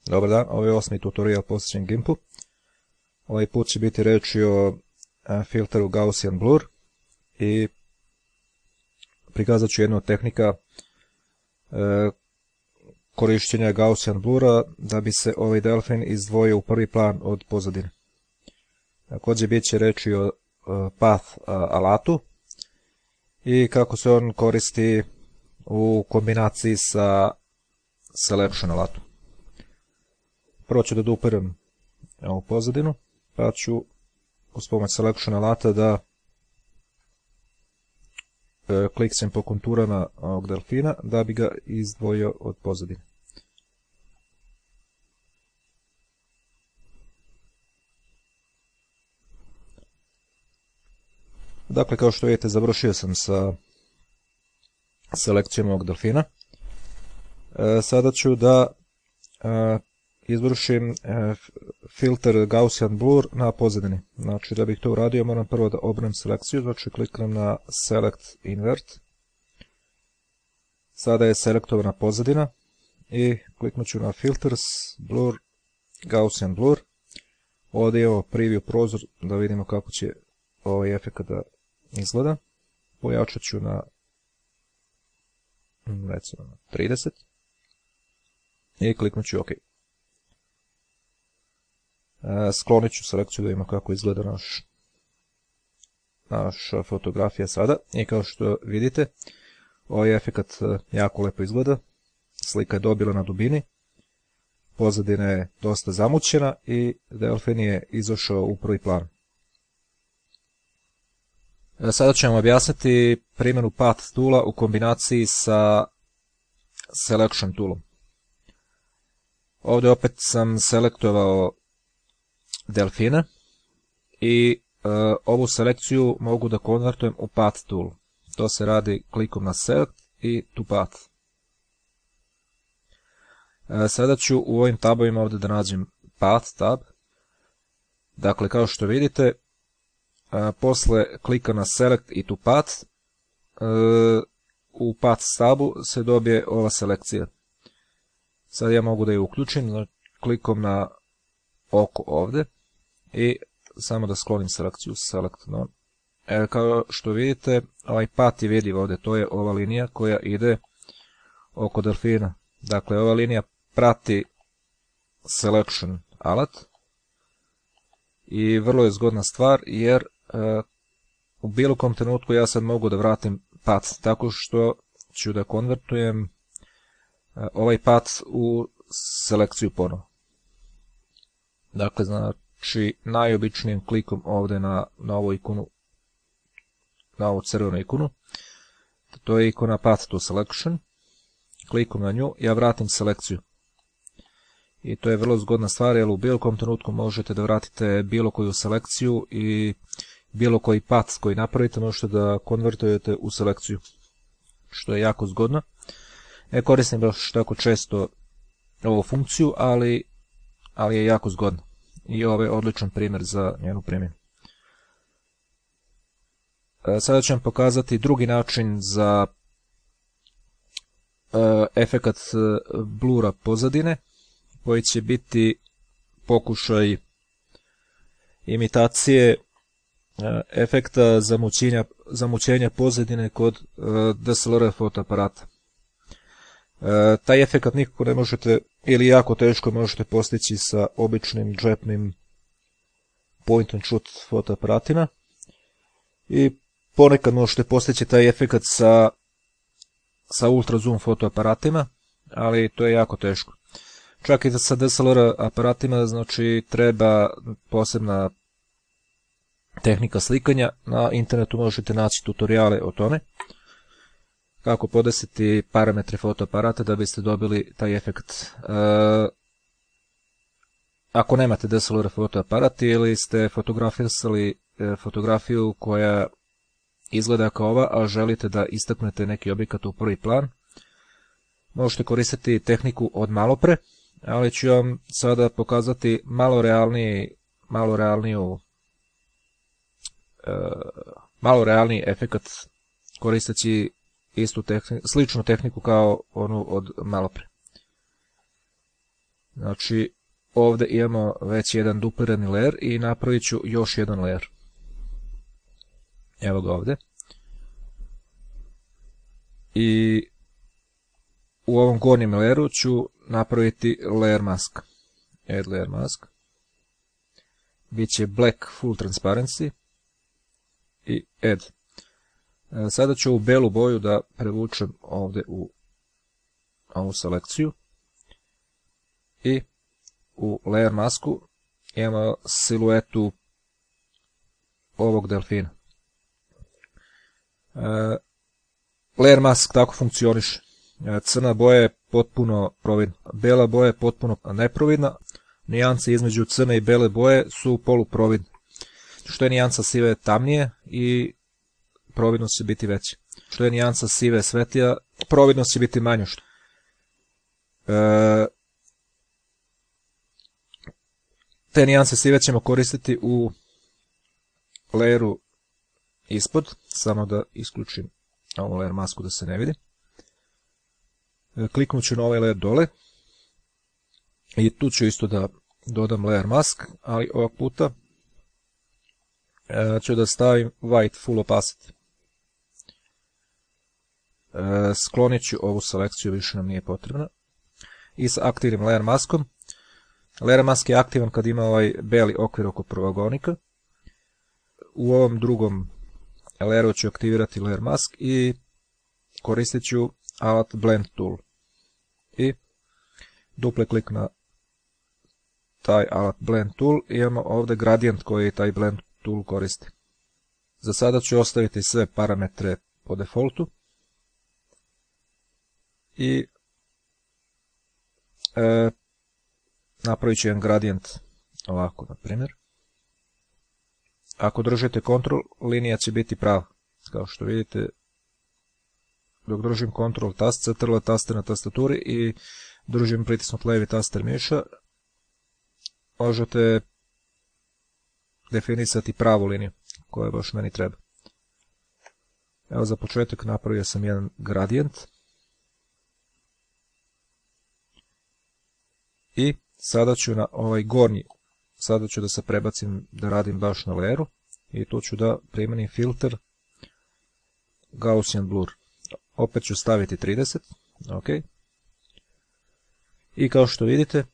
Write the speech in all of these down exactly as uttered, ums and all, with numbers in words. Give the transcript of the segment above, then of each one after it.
Dobar dan, ovo je osmi tutorial posvećen Gimpu. Ovaj put će biti reči o filteru Gaussian Blur i prikazat ću jednu od tehnika korišćenja Gaussian Blura da bi se ovaj delfin izdvojio u prvi plan od pozadine. Također bit će reči o path alatu i kako se on koristi u kombinaciji sa selection alatom. Prvo ću da dupiram ovu pozadinu, pa ću uz pomoć selection alata da e, kliknem po konturama ovog delfina da bi ga izdvojio od pozadine. Dakle, kao što vidite, završio sam sa selekcijom ovog delfina. E, sada ću da e, izvršim e, filter Gaussian Blur na pozadini. Znači, da bih to uradio, moram prvo da obrnem selekciju, znači kliknem na Select Invert. Sada je selektovana pozadina i kliknut ću na Filters, Blur, Gaussian Blur. Ovdje je ovo preview prozor da vidimo kako će ovaj efekt da izgleda. Pojačat ću na recimo na trideset i kliknut ću OK. Sklonit ću selekciju da vidimo kako izgleda naš, naša fotografija sada. I kao što vidite, ovaj efekt jako lepo izgleda. Slika je dobila na dubini, pozadina je dosta zamućena i delfin je izašao u prvi plan. Sada ćemo objasniti primjenu Path toola u kombinaciji sa Selection toolom. Ovdje opet sam selektovao delfina i e, ovu selekciju mogu da konvertujem u Path tool. To se radi klikom na Select i to Path. E, sada ću u ovim tabovima ovdje da nađem Path tab. Dakle, kao što vidite, e, posle klika na Select i to Path, e, u Path tabu se dobije ova selekcija. Sad ja mogu da je uključim, znači, klikom na oko ovdje i samo da sklonim selekciju Select None. E, kao što vidite, ovaj path je vidljiv ovdje, to je ova linija koja ide oko delfina. Dakle, ova linija prati Selection alat i vrlo je zgodna stvar jer e, u bilo kom trenutku ja sad mogu da vratim path tako što ću da konvertujem e, ovaj path u selekciju ponovo. Dakle, znači, najobičnijim klikom ovdje na, na ovu ikonu, na ovu crvenu ikonu, to je ikona Path to Selection, klikom na nju, ja vratim selekciju. I to je vrlo zgodna stvar, jer u bilo kom trenutku možete da vratite bilo koju selekciju i bilo koji path koji napravite možete da konvertujete u selekciju, što je jako zgodno. Ne koristim baš tako često ovu funkciju, ali ali je jako zgodno. I ovo je odličan primjer za njenu primjenu. Sada ću vam pokazati drugi način za efekat blura pozadine, koji će biti pokušaj imitacije efekta zamućenja, zamućenja pozadine kod D S L R fotoaparata. E, taj efekt nikako ne možete, ili jako teško možete postići sa običnim džepnim point and shoot fotoaparatima i ponekad možete postići taj efekt sa, sa ultra zoom fotoaparatima, ali to je jako teško. Čak i da sa D S L R aparatima, znači, treba posebna tehnika slikanja. Na internetu možete naći tutoriale o tome kako podesiti parametre fotoaparata da biste dobili taj efekt. E, ako nemate D S L R fotoaparat ili ste fotografisali e, fotografiju koja izgleda kao ova, a želite da istaknete neki objekat u prvi plan, možete koristiti tehniku od malopre, ali ću vam sada pokazati malo realniji, malo realniju, e, malo realniji efekt koristeći istu tehniku, sličnu tehniku kao onu od malopre. Znači, ovdje imamo već jedan duplirani layer i napravit ću još jedan layer. Evo ga ovdje. I u ovom gornjem layeru ću napraviti layer mask. Add layer mask. Biće black full transparency. I add. Sada ću ovu belu boju da prevučem ovdje u ovu selekciju. I u layer masku imamo siluetu ovog delfina. Layer mask tako funkcioniše. Crna boja je potpuno providna. Bela boja je potpuno neprovidna. Nijance između crne i bele boje su poluprovidne. Što je nijansa sive tamnije i providnost će biti veća. Što je nijansa sive svetlija, providnost će biti manja. E, te nijanse sive ćemo koristiti u layeru ispod. Samo da isključim ovu layer masku da se ne vidi. E, kliknut ću na ovaj layer dole. I tu ću isto da dodam layer mask, ali ovog puta e, ću da stavim white full opacity. E, sklonit ću ovu selekciju, više nam nije potrebna. I sa aktivnim layer maskom. Layer mask je aktivan kad ima ovaj beli okvir oko prvogonika. U ovom drugom layeru ću aktivirati layer mask i koristit ću alat blend tool. I dupli klik na taj alat blend tool i imamo ovdje gradient koji taj blend tool koristi. Za sada ću ostaviti sve parametre po defaultu i e, napravit ću jedan gradient ovako, na primjer. Ako držite Ctrl, linija će biti prava. Kao što vidite, dok držim Ctrl tast, Ctrl taster na tastaturi i držim pritisnut levi taster miša, možete definisati pravu liniju koja baš meni treba. Evo za početak napravio sam jedan gradient. I sada ću na ovaj gornji, sada ću da se prebacim da radim baš na layeru. I tu ću da primenim filter Gaussian blur. Opet ću staviti trideset. Ok. I kao što vidite,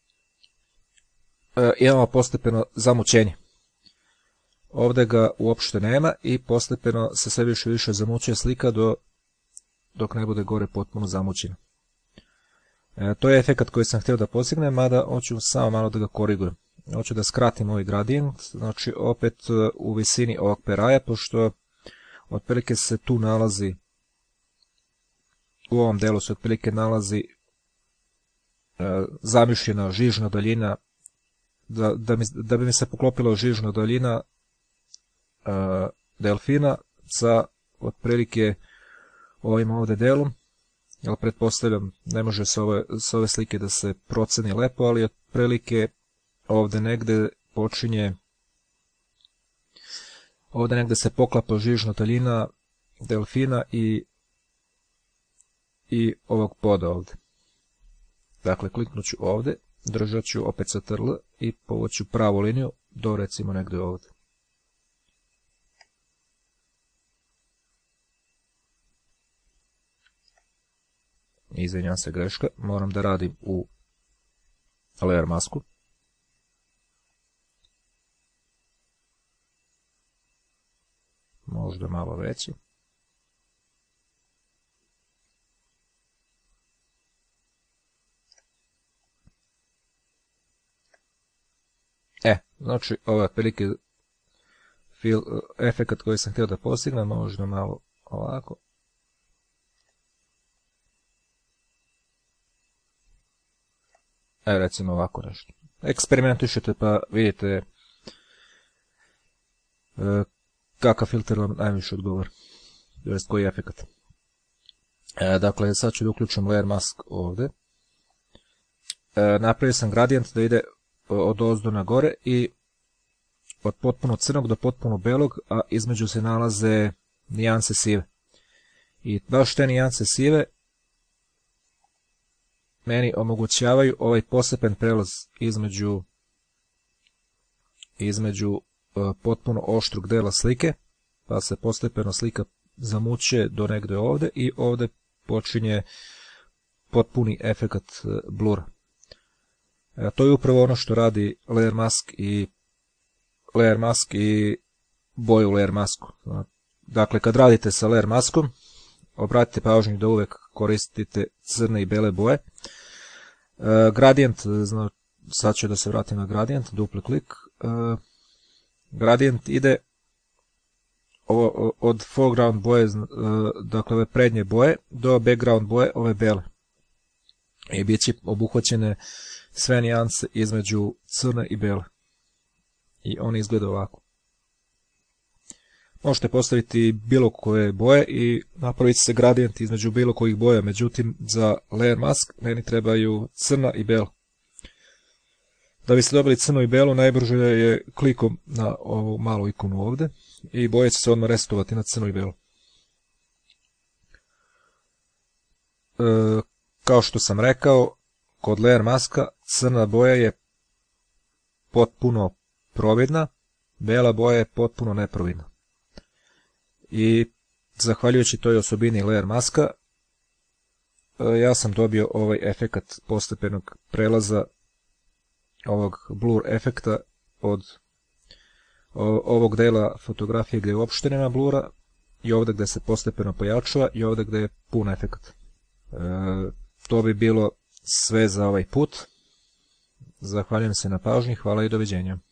e, imamo postepeno zamućenje. Ovdje ga uopšte nema i postepeno se sve više više zamućuje slika do, dok ne bude gore potpuno zamućena. E, to je efekt koji sam htio da postignem, mada hoću samo malo da ga korigujem. Hoću da skratim ovaj gradient, znači opet u visini ovog peraja, pošto otprilike se tu nalazi, u ovom delu se otprilike nalazi e, zamišljena žižna daljina, da, da, mi, da bi mi se poklopila žižna daljina e, delfina sa otprilike ovim ovdje delom. Jel, pretpostavljam, ne može s ove, s ove slike da se proceni lepo, ali otprilike ovdje negdje počinje, ovdje negdje se poklapa žižna daljina delfina i, i ovog poda ovdje. Dakle, kliknut ću ovdje, držat ću opet Ctrl i povuću pravu liniju do recimo negdje ovdje. Izvinjam se, greška, moram da radim u layer masku. Možda malo veći. E, znači, ovo je otprilike efekt koji sam htio da postignem, možda malo ovako. Evo recimo ovako nešto. Eksperimentišete pa vidite e, kakav filter vam najviše odgovara. To jest koji je efekt. E, dakle, sad ću da uključim layer mask ovdje. E, napravio sam gradient da ide od ozdo na gore i od potpuno crnog do potpuno belog, a između se nalaze nijanse sive. I baš te nijanse sive meni omogućavaju ovaj postepen prelaz između između uh, potpuno oštrog dela slike, pa se postepeno slika zamućuje do negde ovde i ovde počinje potpuni efekat uh, blura. E, to je upravo ono što radi Layer Mask i Layer Mask i boju Layer Masku. Dakle, kad radite sa Layer Maskom, obratite pažnju da uvek koristite crne i bele boje. E, gradijent, zna, sad ću da se vratim na gradijent, dupli klik. E, gradijent ide ovo, od foreground boje, e, dakle ove prednje boje, do background boje, ove bele. I bit će obuhvaćene sve nijanse između crne i bele. I on izgleda ovako. Možete postaviti bilo koje boje i napraviti se gradijent između bilo kojih boja, međutim za Layer Mask meni trebaju crna i bela. Da biste dobili crnu i belu, najbrže je klikom na ovu malu ikonu ovde i boje će se odmah resetovati na crnu i belu. E, kao što sam rekao, kod Layer Maska crna boja je potpuno providna, bela boja je potpuno neprovidna. I zahvaljujući toj osobini Layer Maska, ja sam dobio ovaj efekat postepenog prelaza, ovog blur efekta od ovog dela fotografije gde uopšte nema blura i ovde gde se postepeno pojačava i ovde gde je pun efekat. E, to bi bilo sve za ovaj put. Zahvaljujem se na pažnji, hvala i doviđenja.